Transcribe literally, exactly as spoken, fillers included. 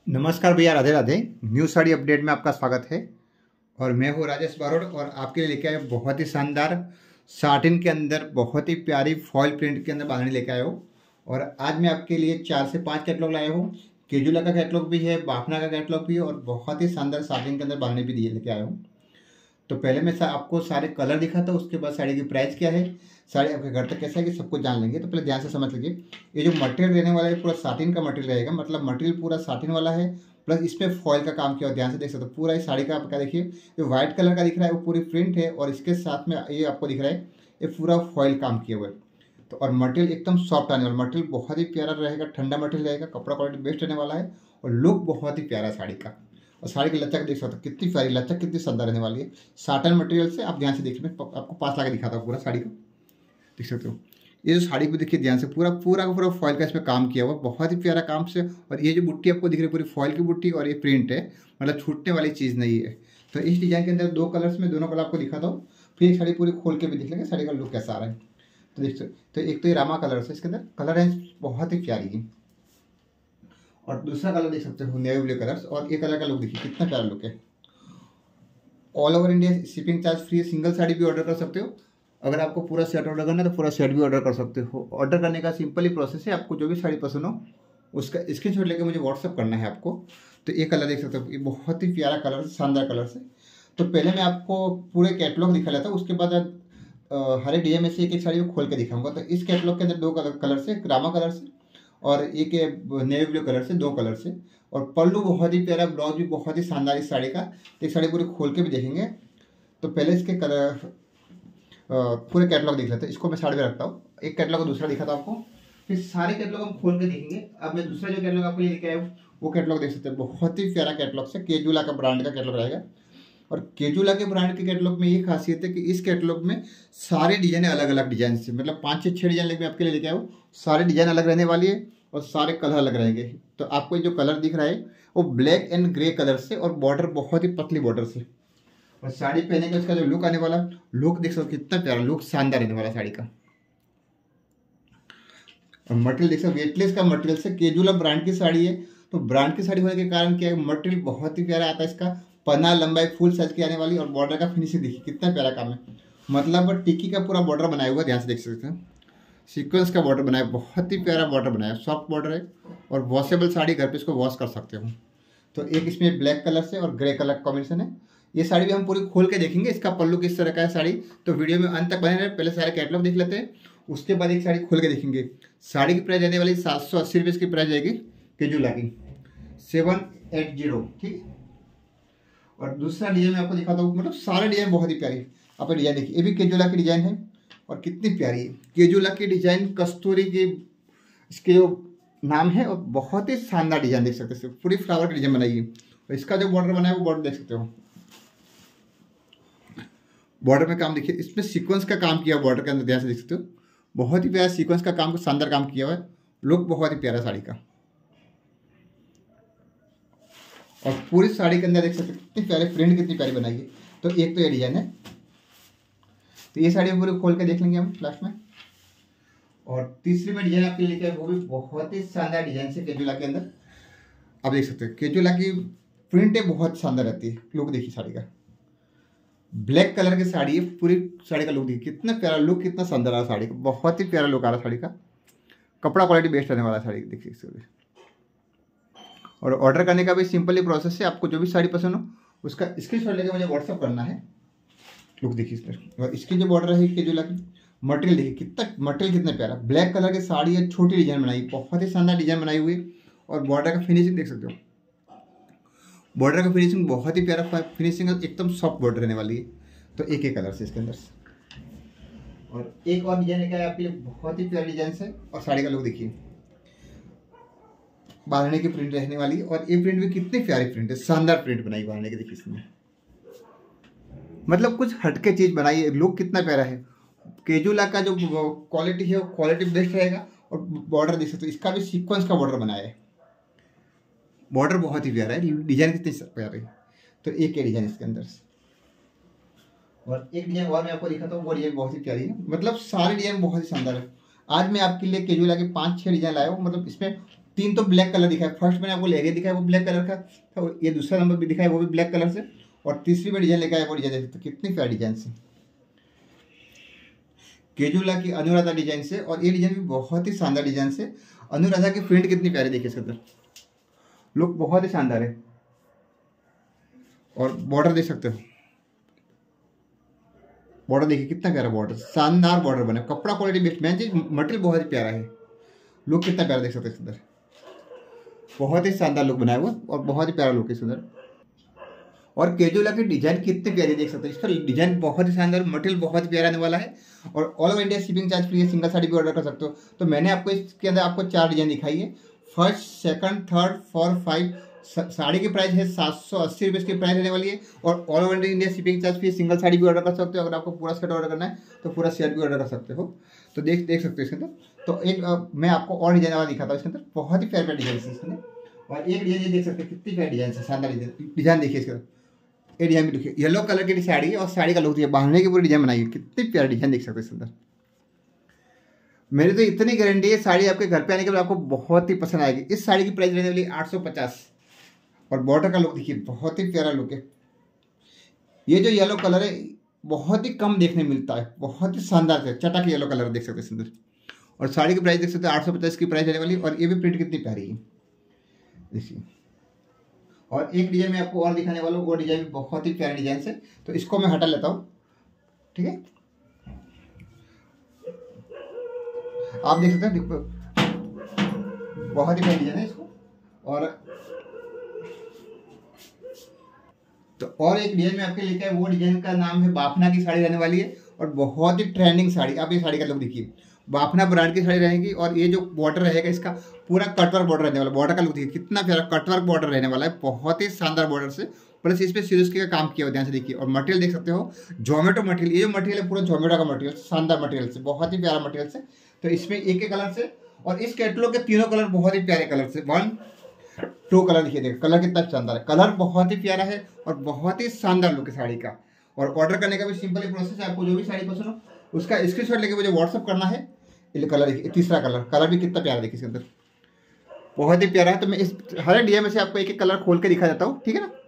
नमस्कार भैया, Radhe Radhe. New sari update में आपका स्वागत है। और मैं हूँ राजेश बारोड़ और आपके लिए लेके आया बहुत ही शानदार साटिन के अंदर बहुत ही प्यारी फॉयल प्रिंट के अंदर बांधनी लेके आया हूँ। और आज मैं आपके लिए चार से पांच कैटलॉग लाया हूँ। केजुला का कैटलॉग भी है, बाफना का कैटलॉग भी है और बहुत ही शानदार साटिन के अंदर बांधनी भी दिए लेके आया हूँ। तो पहले मैं सा, आपको सारे कलर दिखाता हूँ, उसके बाद साड़ी की प्राइस क्या है, साड़ी आपके घर तक कैसा है कि सब कुछ जान लेंगे। तो पहले ध्यान से समझ लीजिए, ये जो मटेरियल रहने वाला है पूरा साटिन का मटेरियल रहेगा, मतलब मटेरियल पूरा साटिन वाला है, प्लस इस पर फॉयल का काम किया और ध्यान से देख सकते हो। पूरा इस साड़ी का आपका देखिए, जो व्हाइट कलर का दिख रहा है वो पूरी प्रिंट है और इसके साथ में ये आपको दिख रहा है ये पूरा फॉयल काम किया हुआ है। तो और मटेरियल एकदम सॉफ्ट आने वाला, मटेरियल बहुत ही प्यारा रहेगा, ठंडा मटेरियल रहेगा, कपड़ा क्वालिटी बेस्ट रहने वाला है और लुक बहुत ही प्यारा साड़ी का। और साड़ी की लचक देख सकते हो, कितनी प्यारी लचक, कितनी शानदार रहने वाली है साटन मटेरियल से। आप ध्यान से देखिए, मैं आपको पास ला के दिखाता हूँ पूरा साड़ी को, देख सकते हो। ये जो साड़ी को देखिए ध्यान से, पूरा पूरा का पूरा फॉयल का इसमें काम किया हुआ, बहुत ही प्यारा काम से। और ये जो बुट्टी आपको दिख रही है पूरी फॉयल की बुट्टी और ये प्रिंट है, मतलब छूटने वाली चीज़ नहीं है। तो इस डिजाइन के अंदर दो कलर्स में दोनों कलर आपको दिखाता हूँ, फिर एक साड़ी पूरी खोल के भी दिख लेंगे साड़ी का लुक कैसा आ रहा है। तो देख सकते, तो एक तो ये रामा कलर है, इसके अंदर कलर है बहुत ही प्यारी है। और दूसरा कलर देख सकते हो नेवी ब्लू कलर्स, और ये कलर का लुक देखिए कितना प्यारा लुक है। All over India shipping charge free, single sari भी ऑर्डर कर सकते हो। अगर आपको पूरा सेट ऑर्डर करना है तो पूरा सेट भी ऑर्डर कर सकते हो। ऑर्डर करने का सिंपल ही प्रोसेस है, आपको जो भी साड़ी पसंद हो उसका स्क्रीनशॉट लेके मुझे व्हाट्सअप करना है आपको। तो ये कलर देख सकते हो, ये बहुत ही प्यारा कलर, शानदार कलर से। तो पहले मैं आपको पूरे कैटलॉग दिखा लेता हूँ, उसके बाद हर एक डिजाइन में से एक एक साड़ी को खोल के दिखाऊंगा। तो इस कैटलॉग के अंदर दो कलर कलर से, रामा कलर से और एक नेवी ब्लू कलर से, दो कलर से। और पल्लू बहुत ही प्यारा, ब्लाउज भी बहुत ही शानदार इस साड़ी का। तो एक साड़ी पूरी खोल के भी देखेंगे। तो पहले इसके कलर पूरे कैटलॉग देख लेते हैं, इसको मैं साइड में रखता हूँ, एक कैटलॉग दूसरा दिखाता हूँ आपको, फिर सारे कैटलॉग हम खोल के देखेंगे। अब मैं दूसरा जो कैटलॉग आपको ये लेके आया हूँ वो कैटलॉग देख सकते हैं, बहुत ही प्यारा कैटलॉग से, केजुला का ब्रांड का कैटलॉग रहेगा। और केजुला के ब्रांड के कैटलॉग में ये खासियत है कि इस कैटलॉग में सारे डिजाइन अलग अलग डिजाइन से, मतलब पाँच से छः डिजाइन लेके आपके लिए लेके आया हूँ। सारे डिजाइन अलग रहने वाली है और सारे कलर अलग रहेंगे। तो आपको जो कलर दिख रहा है वो ब्लैक एंड ग्रे कलर से और बॉर्डर बहुत ही पतली बॉर्डर से। और साड़ी पहने के उसका जो लुक आने वाला, लुक देख सकते हो कितना प्यारा लुक, शानदार रहने वाला साड़ी का। और मटेरियल देख सकते हो, वेटलेस का मटेरियल से, केजुला ब्रांड की साड़ी है। तो ब्रांड की साड़ी होने के कारण क्या है, मटेरियल बहुत ही प्यारा आता है इसका, पन्ना लंबाई फुल साइज की आने वाली। और बॉर्डर का फिनिशिंग देखिए कितना प्यारा काम है, मतलब टिक्की का पूरा बॉर्डर बनाया हुआ, ध्यान से देख सकते हैं। सीक्वेंस का बॉर्डर बनाया, बहुत ही प्यारा बॉर्डर बनाया, सॉफ्ट बॉर्डर है और वॉशेबल साड़ी, घर पे इसको वॉश कर सकते हो। तो एक इसमें ब्लैक कलर से और ग्रे कलर कॉम्बिनेशन है। ये साड़ी भी हम पूरी खोल के देखेंगे, इसका पल्लू किस तरह का है साड़ी। तो वीडियो में अंत तक बने रहे, पहले सारे कैटलॉग देख लेते हैं, उसके बाद एक साड़ी खोल के देखेंगे। साड़ी की प्राइस रहने वाली सात सौ अस्सी रुपये की प्राइस जाएगी केजुला की, सेवन एट जीरो, ठीक। और दूसरा डिजाइन मैं आपको दिखाता हूँ, मतलब सारे डिजाइन बहुत ही प्यारी। आप डिजाइन देखिए, ये भी केजुला की डिजाइन है और कितनी प्यारी है। केजुला की डिजाइन, कस्तूरी की इसके जो नाम है, और बहुत ही शानदार डिजाइन देख सकते हैं, पूरी फ्लावर की डिजाइन बनाई है। और इसका जो बॉर्डर बनाया है वो बॉर्डर देख सकते हो, बॉर्डर में काम देखिए, इसमें सीक्वेंस का काम किया बॉर्डर के अंदर, ध्यान से देख सकते हो, बहुत ही प्यारा सीक्वेंस का काम, शानदार काम किया हुआ है, लुक बहुत ही प्यारा साड़ी का। और पूरी साड़ी के अंदर देख सकते हो कितनी प्यारी प्रिंट, कितनी प्यारी बनाई है। तो एक तो ये डिजाइन है, तो ये साड़ी पूरी खोल के देख लेंगे हम लास्ट में। और तीसरी में डिजाइन आपके लेके आए, वो भी बहुत ही शानदार डिजाइन से केजुला के अंदर। आप देख सकते हो केजुला की प्रिंटें बहुत शानदार रहती है, लुक देखिए साड़ी का, ब्लैक कलर की साड़ी है, पूरी साड़ी का लुक देखिए कितना प्यारा लुक, कितना शानदार आ साड़ी का, बहुत ही प्यारा लुक आ रहा साड़ी का, कपड़ा क्वालिटी बेस्ट रहने वाला साड़ी देखिए इससे। और ऑर्डर करने का भी सिंपल ही प्रोसेस है, आपको जो भी साड़ी पसंद हो उसका स्क्रीनशॉट लेके मुझे व्हाट्सअप करना है। लुक देखिए इस पर, और इसकी जो बॉर्डर है केजुला की, मटेरियल देखिए कितना, मटेरियल कितना प्यारा, ब्लैक कलर की साड़ी है, छोटी डिजाइन बनाई, बहुत ही शानदार डिजाइन बनाई हुई। और बॉर्डर का फिनिशिंग देख सकते हो, बॉर्डर का फिनिशिंग बहुत ही प्यारा फिनिशिंग, एकदम सॉफ्ट बॉर्डर रहने वाली है। तो एक एक कलर से इसके अंदर। और एक और डिजाइन लेकर आपके लिए, बहुत ही प्यारी डिजाइन है। और साड़ी का लुक देखिए, बांधने की प्रिंट रहने वाली है, और ये प्रिंट भी कितनी प्यारी प्रिंट है, शानदार प्रिंट बनाई बांधने की, देखिए इसमें मतलब कुछ हटके चीज बनाई है, लुक कितना प्यारा है। केजुला का जो क्वालिटी है वो क्वालिटी बेस्ट रहेगा। और बॉर्डर देख सकते हो, इसका भी सीक्वेंस का बॉर्डर बनाया है, बॉर्डर बहुत ही प्यारा है, डिजाइन कितनी प्यारी है। तो एक ही डिजाइन इसके अंदर। और एक डिजाइन और मैं आपको दिखाता हूँ, वो डिजाइन बहुत ही प्यारी है, मतलब सारे डिजाइन बहुत ही शानदार है। आज मैं आपके लिए केजुला के पाँच छः डिजाइन लाया हूँ, मतलब इसमें तीन तो ब्लैक कलर दिखा है। फर्स्ट मैंने आपको लेरिया दिखाया वो ब्लैक कलर का था, ये दूसरा नंबर भी दिखाया वो भी ब्लैक कलर से, और तीसरी में डिजाइन लेकर आया वो डिजाइन देख सकते हो कितनी प्यारी डिजाइन से, केजुला की अनुराधा डिजाइन से। और ये डिजाइन भी बहुत ही शानदार डिजाइन से, अनुराधा की प्रिंट कितनी प्यारी देखिए, इसके अंदर लुक बहुत ही शानदार है। और बॉर्डर देख सकते हो, बॉर्डर देखिए कितना प्यारा बॉर्डर, शानदार बॉर्डर बना, कपड़ा क्वालिटी बेस्ट, मेन चीज मटेरियल बहुत ही प्यारा है, लुक कितना प्यारा देख सकते हैं इसके अंदर, बहुत ही शानदार लुक बनाया हुआ और बहुत ही प्यारा लुक है इसके अंदर। और केजुला की डिजाइन कितनी प्यारी देख सकते हैं, इसका डिजाइन बहुत ही शानदार, मटेरियल बहुत ही प्यारा आने वाला है, और all over India shipping charge free है, सिंगल साड़ी भी ऑर्डर कर सकते हो। तो मैंने आपको इसके अंदर आपको चार डिजाइन दिखाई है, first second third four five. Sari की प्राइस है सात सौ अस्सी रुपये की प्राइस रहने वाली है, और all over India shipping charge free, single sari भी ऑर्डर कर सकते हो। अगर आपको पूरा सेट ऑर्डर करना है तो पूरा सेट भी ऑर्डर कर सकते हो। तो देख देख सकते हो इसके अंदर। तो एक आ, मैं आपको और डिजाइन वाला दिखाता हूँ इसके अंदर, बहुत ही प्यार प्यार डिजाइन है इसके अंदर। और एक डिजाइन ये देख सकते हैं कितनी प्यारी डिजाइन है, शानदार डिजाइन, डिजाइन देखिए इसका, ये डिजाइन भी देखिए, येलो कलर की साड़ी है और साड़ी का लुक देखिए, बांधने की पूरी डिजाइन बनाई है, कितनी प्यारी डिजाइन देख सकते हैं इसके अंदर। मेरी तो इतनी गारंटी है साड़ी आपके घर पे आने के बाद आपको बहुत ही पसंद आएगी। इस साड़ी की प्राइस रहने वाली आठ सौ पचास, और बॉर्डर का लुक देखिए बहुत ही प्यारा लुक है। ये जो येलो कलर है बहुत ही कम देखने मिलता है, बहुत ही शानदार है, चटक येलो कलर देख सकते हैं सुंदर। और साड़ी की प्राइस देख सकते हैं आठ सौ पचास की प्राइस रहने वाली, और ये भी प्रिंट कितनी प्यारी है देखिए। और एक डिजाइन मैं आपको और दिखाने वाला हूँ, वो डिजाइन भी बहुत ही प्यारी डिजाइन से, तो इसको मैं हटा लेता हूँ, ठीक है। आप देख सकते हैं बहुत ही प्यारी डिजाइन है इसको। और तो और एक डिजाइन में आपके लेके आए, वो डिजाइन का नाम है बाफना की साड़ी रहने वाली है, और बहुत ही ट्रेंडिंग साड़ी। आप ये साड़ी का लुक देखिए, बाफना ब्रांड की साड़ी रहेगी, और ये जो बॉर्डर रहेगा इसका पूरा कटवर्क बॉर्डर रहने वाला, बॉर्डर का लुक देखिए कितना प्यारा कटवर्क बॉर्डर रहने वाला है, बहुत ही शानदार बॉर्डर से, प्लस इस पे सिरोस्की का काम किया हुआ, ध्यान से देखिए। और मटेरियल देख सकते हो जोमेटो मटेरियल, ये जो मटेरियल है पूरा जोमेटो का मटेरियल, शानदार मटेरियल से, बहुत ही प्यारा मटेरियल से। तो इसमें एक एक कलर से, और इस कैटलॉग के तीनों कलर बहुत ही प्यारे कलर से, वन टू कलर देखिए, देखो कलर कितना शानदार है, कलर बहुत ही प्यारा है और बहुत ही शानदार लुक है साड़ी का। और ऑर्डर करने का भी सिंपल ही प्रोसेस है, आपको जो भी साड़ी पसंद हो उसका स्क्रीनशॉट लेके मुझे व्हाट्सअप करना है। ये कलर देखिए, तीसरा कलर, कलर भी कितना प्यारा देखिए इसके अंदर, बहुत ही प्यारा है। तो मैं इस हर डिजाइन में से आपको एक एक कलर खोल के दिखा देता हूँ, ठीक है ना।